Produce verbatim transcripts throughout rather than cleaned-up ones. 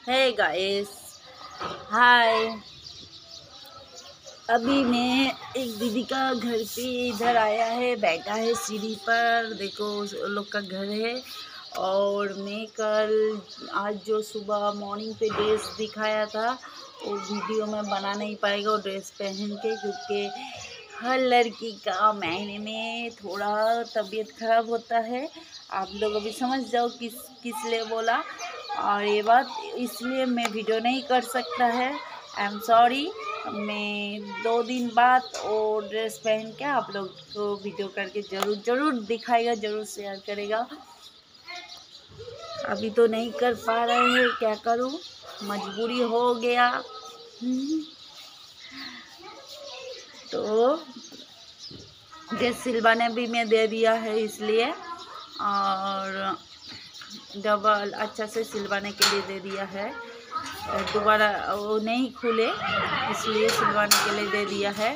Hey guys, हाय। अभी मैं एक दीदी का घर पे इधर आया है, बैठा है सीढ़ी पर। देखो उस लोग का घर है। और मैं कल आज जो सुबह मॉर्निंग पे ड्रेस दिखाया था वो वीडियो में बना नहीं पाएगा वो ड्रेस पहन के, क्योंकि हर लड़की का महीने में थोड़ा तबीयत खराब होता है। आप लोग अभी समझ जाओ किस किस लिए बोला। और ये बात इसलिए मैं वीडियो नहीं कर सकता है। I am sorry. मैं दो दिन बाद वो ड्रेस पहन के आप लोग को वीडियो करके ज़रूर ज़रूर दिखाएगा, ज़रूर शेयर करेगा। अभी तो नहीं कर पा रहे हैं, क्या करूँ, मजबूरी हो गया। तो ड्रेस सिलवाने भी मैं दे दिया है इसलिए, और डबल अच्छा से सिलवाने के लिए दे दिया है। दोबारा वो नहीं खुले इसलिए सिलवाने के लिए दे दिया है।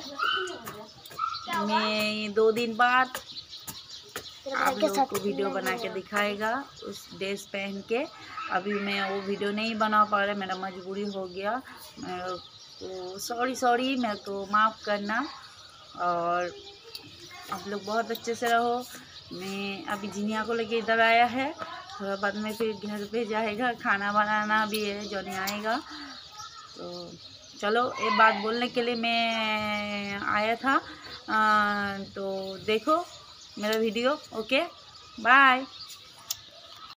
मैं दो दिन बाद आप लोगों को वीडियो बना के दिखाएगा उस ड्रेस पहन के। अभी मैं वो वीडियो नहीं बना पा रहा, मेरा मजबूरी हो गया। तो सॉरी सॉरी, मेरे को माफ़ करना। और आप लोग बहुत अच्छे से रहो। मैं अभी जिनिया को लेके इधर आया है, थोड़ा बाद में फिर घर पे जाएगा, खाना बनाना भी है, जो नहीं आएगा। तो चलो, एक बात बोलने के लिए मैं आया था। आ, तो देखो मेरा वीडियो। Okay, bye.